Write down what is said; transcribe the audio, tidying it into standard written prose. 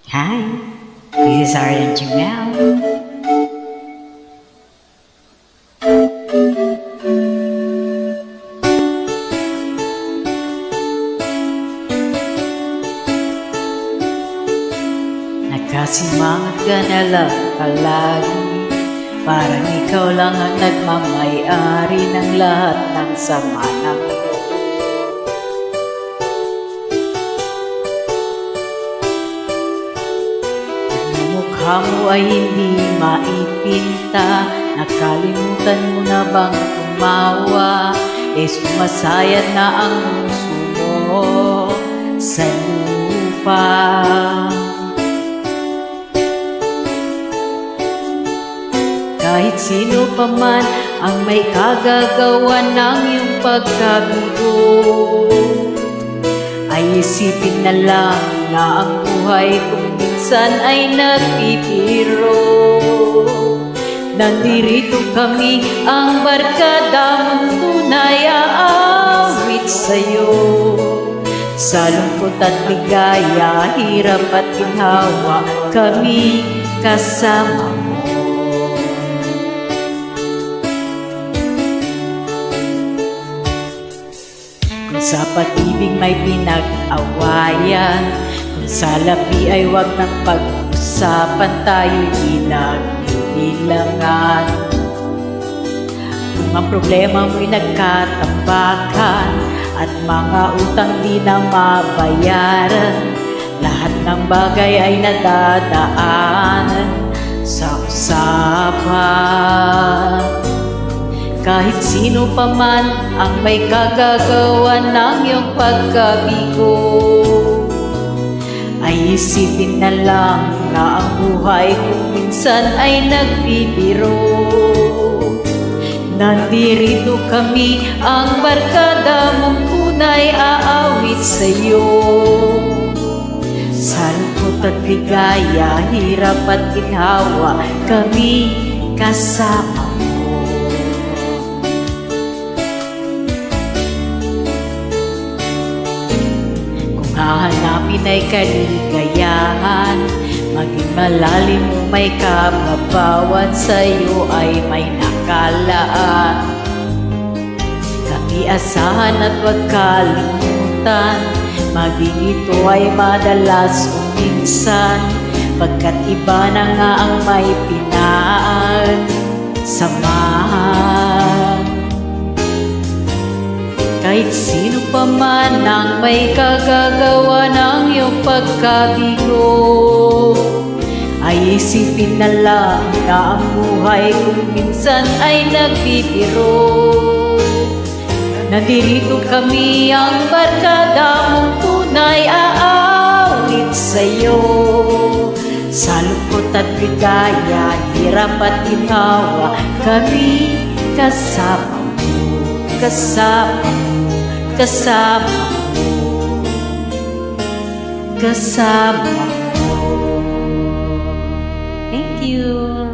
Hi, this is Aryan Jumel. Nakasimangot ka na lang palagi, parang ikaw lang ang nagmamay-ari ng lahat ng sama ng mukha mo ay hindi maipinta. Nakalimutan mo na bang tumawa? Sumasayad na ang puso mo sa lupa. Kahit sino pa man ang may kagagawa ng iyong pagkabigo, ay isipin na lang na ang buhay kung minsan ay nagbibiro. Nandirito kami, ang barkada mong tunay aawit sa'yo. Sa lungkot at ligaya, hirap at ginhawa, kami kasama mo. Kung sa pag-ibig may pinag-awayan, kung sa labi ay wag ng pag-usapan, tayo'y pinag-ilangan. Kung ang problema mo'y nagkatambakan at mga utang di na mabayaran, lahat ng bagay ay nadadaanan sa usapan. Kahit sino pa man ang may kagagawa ng iyong pagkabigo, ay isipin na lang na ang buhay kung minsan ay nagbibiro. Nandirito kami, ang barkada mong tunay aawit sa'yo. Sa lungkot at ligaya, hirap at ginhawa, kami kasama mo. Kung hahanapin ay kaligayahan, maging malalim mo may kababawan, sa'yo ay may nakalaan. Kami asahan at wag kalimutan, maging ito ay madalas o minsan, pagkat iba na nga ang may pinagsamahan. Kahit sino pa man ang may kagagawa ng iyong pagkabigo, ay isipin na lang na ang buhay kung minsan ay nagbibiro. Nandirito kami, ang barkada mong tunay aawit sa'yo. Sa lungkot at ligaya, hirap at ginhawa, kami kasama mo, kasama mo, kasama mo, kasama mo. Thank you.